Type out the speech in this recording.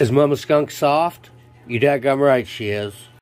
Is Mama Skunk soft? You dadgum right she is.